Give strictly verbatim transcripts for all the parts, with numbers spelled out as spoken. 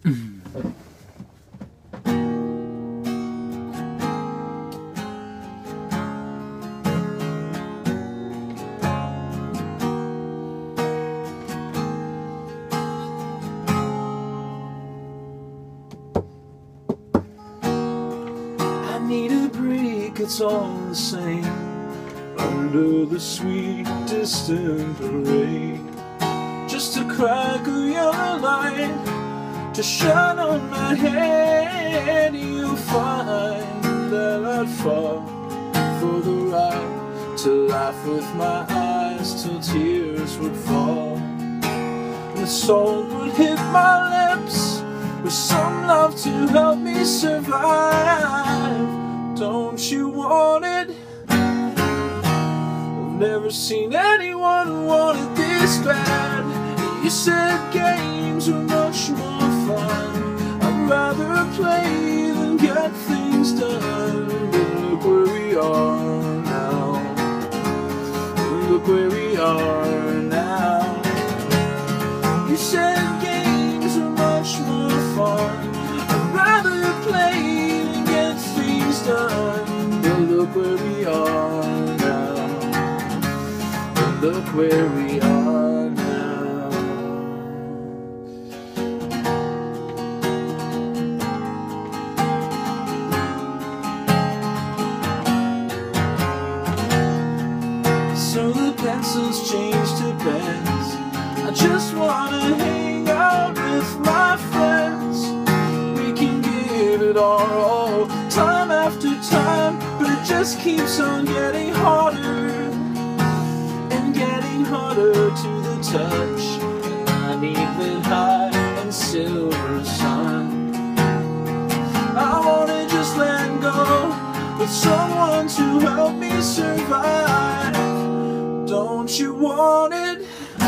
Need a break, it's all the same. Under the sweet distant rain, just a crack of your light to shine on my head. You'll find that I'd fall for the ride, to laugh with my eyes till tears would fall. The salt would hit my lips with some love to help me survive. Don't you want it? I've never seen anyone want it this bad. You said games were much more fun. I'd rather play than get things done. But look where we are now. Look where we are now. You said games were much more fun. I'd rather play than get things done. But look where we are now. But look where we are now. So the pencils change to pens. I just wanna hang out with my friends. We can give it our all, time after time, but it just keeps on getting harder and getting harder to the touch. And I need the high and silver sun. I wanna just let go with someone to help me survive. Don't you want it?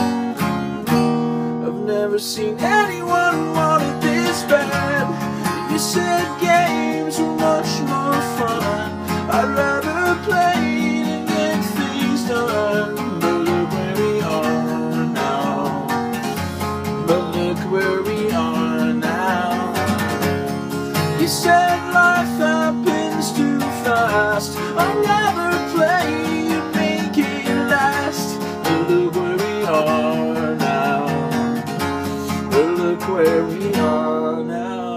I've never seen anyone want it this bad. You said games were much more fun. I'd rather play than get things done. But look where we are now. But look where we are now. You said life happens too fast. I'd rather play and make it last. But look where we are now. But look where we are now.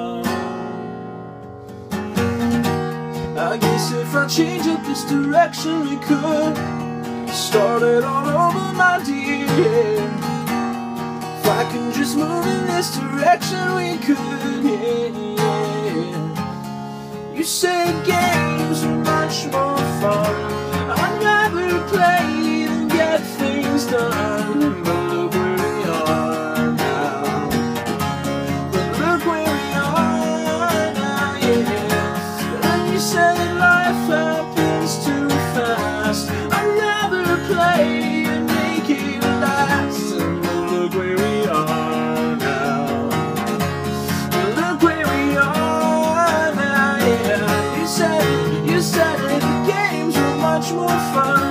I guess if I change up this direction we could start it all over, my dear. If I can just move in this direction we could, yeah, yeah. You said games were much more fun. I'd rather play than get things done. But look where we are now. But look where we are now, yeah. And you said life happens too fast. I'd rather play and make it last. And look where we are now. But look where we are now, yeah. You said, you said the games were much more fun.